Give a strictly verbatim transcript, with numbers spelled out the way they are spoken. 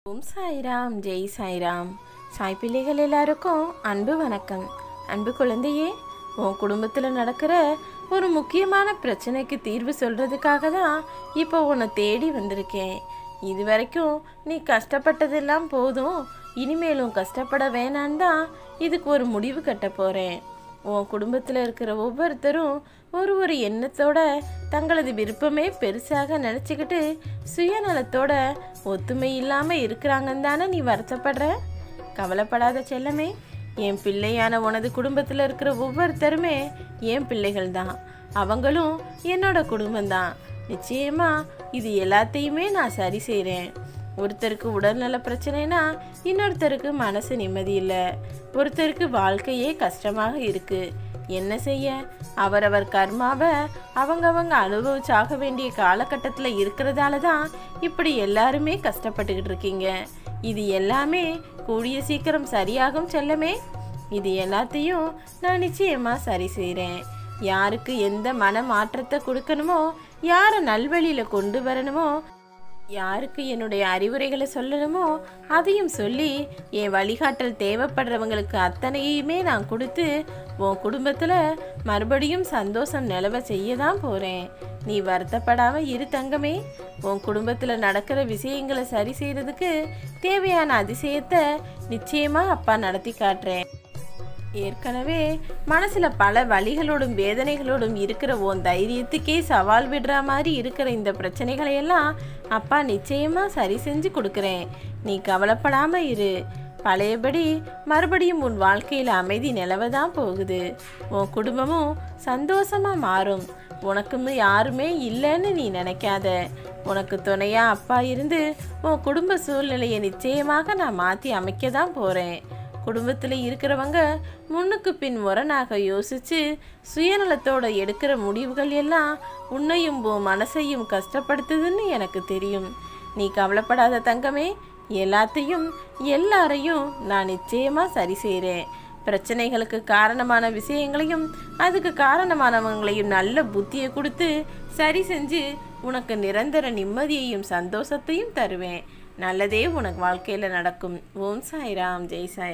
ஓம் சாய்ராம், ஜெய் சாய்ராம். சாய் பிள்ளைகள் எல்லாருக்கும் அன்பு வணக்கம். அன்பு குழந்தையே, உன் குடும்பத்தில் நடக்கிற ஒரு முக்கியமான பிரச்சனைக்கு தீர்வு சொல்கிறதுக்காக தான் இப்போ உன்னை தேடி வந்திருக்கேன். இது வரைக்கும் நீ கஷ்டப்பட்டதெல்லாம் போதும், இனிமேலும் கஷ்டப்பட வேணான்னு தான் இதுக்கு ஒரு முடிவு கட்ட போகிறேன். உன் குடும்பத்தில் இருக்கிற ஒவ்வொருத்தரும் ஒரு ஒரு எண்ணத்தோட தங்களது விருப்பமே பெருசாக நினச்சிக்கிட்டு சுயநலத்தோட ஒத்துமை இல்லாமல் இருக்கிறாங்கன்னு தானே நீ வருத்தப்படுற? கவலைப்படாத செல்லமே, என் பிள்ளையான உனது குடும்பத்தில் இருக்கிற ஒவ்வொருத்தருமே என் பிள்ளைகள் தான். அவங்களும் என்னோட குடும்பம்தான். நிச்சயமா இது எல்லாத்தையுமே நான் சரி செய்கிறேன். ஒருத்தருக்கு உடல்நல பிரச்சனைனா இன்னொருத்தருக்கு மனசு நிம்மதி இல்லை, ஒருத்தருக்கு வாழ்க்கையே கஷ்டமாக இருக்கு. என்ன செய்ய, அவரவர் கர்மாவை அவங்கவங்க அனுபவிச்சாக வேண்டிய காலகட்டத்தில் இருக்கிறதால தான் இப்படி எல்லாருமே கஷ்டப்பட்டுக்கிட்டு இருக்கீங்க. இது எல்லாமே கூடிய சீக்கிரம் சரியாகும் செல்லமே. இது எல்லாத்தையும் நான் நிச்சயமா சரி செய்கிறேன். யாருக்கு எந்த மன மாற்றத்தை கொடுக்கணுமோ, யாரை நல்வழியில் கொண்டு வரணுமோ, யாருக்கு என்னுடைய அறிவுரைகளை சொல்லணுமோ அதையும் சொல்லி என் வழிகாட்டல் தேவைப்படுறவங்களுக்கு அத்தனையுமே நான் கொடுத்து உன் குடும்பத்தில் மறுபடியும் சந்தோஷம் நிலவ செய்ய தான் போகிறேன். நீ வருத்தப்படாமல் இரு தங்கமே. உன் குடும்பத்தில் நடக்கிற விஷயங்களை சரி செய்கிறதுக்கு தேவையான அதிசயத்தை நிச்சயமாக அப்பா நடத்தி காட்டுறேன். ஏற்கனவே மனசில் பல வலிகளோடும் வேதனைகளோடும் இருக்கிற உன் தைரியத்துக்கே சவால் விடுற மாதிரி இருக்கிற இந்த பிரச்சனைகளையெல்லாம் அப்பா நிச்சயமாக சரி செஞ்சு கொடுக்குறேன். நீ கவலைப்படாமல் இரு. பழையபடி மறுபடியும் உன் வாழ்க்கையில் அமைதி நிலவதான் போகுது. உன் குடும்பமும் சந்தோஷமாக மாறும். உனக்குன்னு யாருமே இல்லைன்னு நீ நினைக்காத. உனக்கு துணையாக அப்பா இருந்து உன் குடும்ப சூழ்நிலையை நிச்சயமாக நான் மாற்றி அமைக்க தான் போகிறேன். குடும்பத்தில் இருக்கிறவங்க முன்னுக்கு பின் முரணாக யோசித்து சுயநலத்தோடு எடுக்கிற முடிவுகள் எல்லாம் உன்னையும் உன் மனசையும் கஷ்டப்படுத்துதுன்னு எனக்கு தெரியும். நீ கவலைப்படாத தங்கமே. எல்லாத்தையும் எல்லாரையும் நான் நிச்சயமாக சரி செய்கிறேன். பிரச்சனைகளுக்கு காரணமான விஷயங்களையும் அதுக்கு காரணமானவங்களையும் நல்ல புத்தியை கொடுத்து சரி செஞ்சு உனக்கு நிரந்தர நிம்மதியையும் சந்தோஷத்தையும் தருவேன். நல்லதே உனக்கு வாழ்க்கையில் நடக்கும். ஓம் சாய்ராம், ஜெய் சாய்.